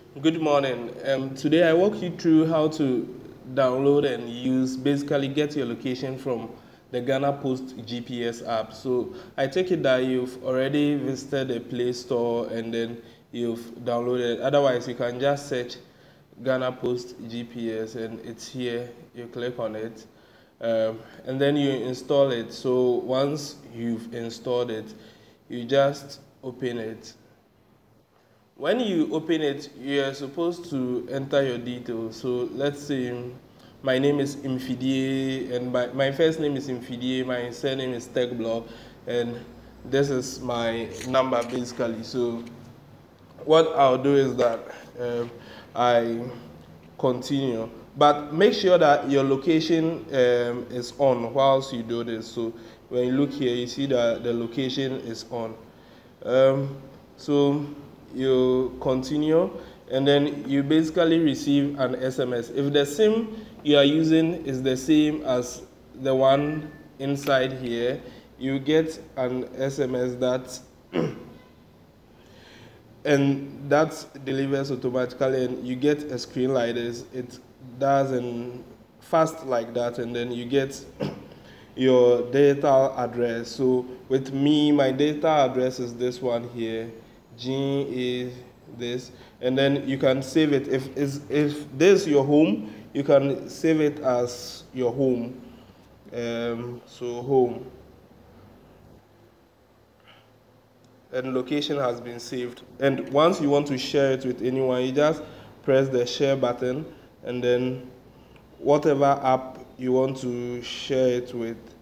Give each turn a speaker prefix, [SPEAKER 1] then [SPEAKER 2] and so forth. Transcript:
[SPEAKER 1] Good morning. Today I walk you through how to download and basically get your location from the Ghana Post GPS app. So I take it that you've already visited the Play Store and then you've downloaded. Otherwise, you can just search Ghana Post GPS and it's here. You click on it and then you install it. So once you've installed it, you just open it. When you open it, you are supposed to enter your details. So let's say my name is Imfidie, and my first name is Imfidie, my surname is Techblog, and this is my number basically. So what I'll do is that I continue, but make sure that your location is on whilst you do this. So when you look here, you see that the location is on. So you continue and then you basically receive an SMS. If the SIM you are using is the same as the one inside here, you get an SMS that and that delivers automatically, and you get a screen like this. It does and fast like that, and then you get your data address. So with me, my data address is this one here, G is this, and then you can save it. If this is your home, you can save it as your home. So home, and location has been saved. And once you want to share it with anyone, you just press the share button, and then whatever app you want to share it with,